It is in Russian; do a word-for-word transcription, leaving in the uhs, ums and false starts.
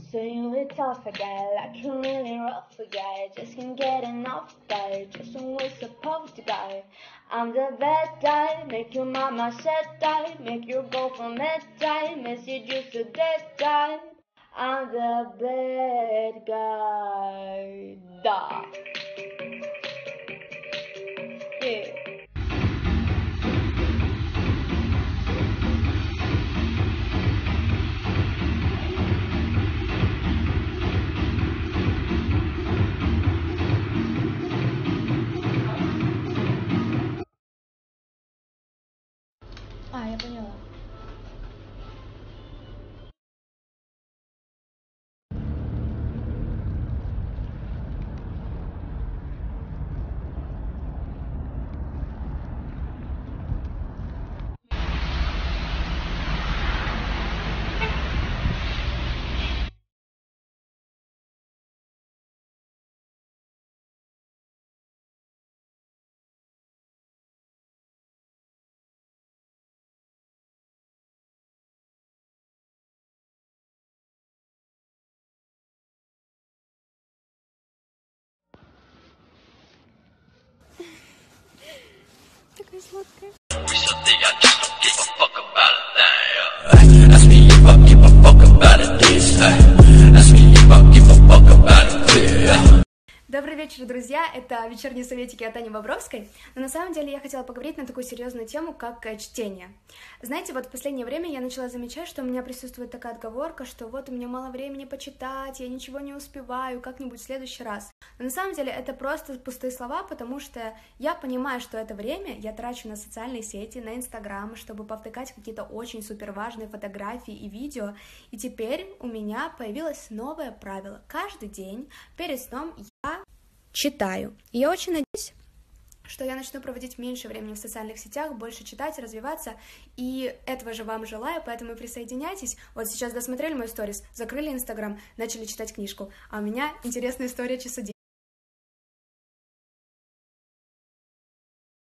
So you a tough guy, like a really rough guy. Just can't get enough guy, just always supposed to guy. I'm the bad guy, make your mama sad guy, make you go for mad guy, message you so dead guy. I'm the bad guy. Da. Yeah. А, я поняла. Такая сладкая. Добрый вечер, друзья! Это вечерние советики от Ани Бобровской. Но на самом деле я хотела поговорить на такую серьезную тему, как чтение. Знаете, вот в последнее время я начала замечать, что у меня присутствует такая отговорка, что вот у меня мало времени почитать, я ничего не успеваю, как-нибудь в следующий раз. Но на самом деле это просто пустые слова, потому что я понимаю, что это время я трачу на социальные сети, на Инстаграм, чтобы повтыкать какие-то очень супер важные фотографии и видео. И теперь у меня появилось новое правило. Каждый день перед сном я читаю. И я очень надеюсь, что я начну проводить меньше времени в социальных сетях, больше читать, развиваться, и этого же вам желаю, поэтому присоединяйтесь. Вот сейчас досмотрели мой сторис, закрыли Инстаграм, начали читать книжку, а у меня интересная история часу день.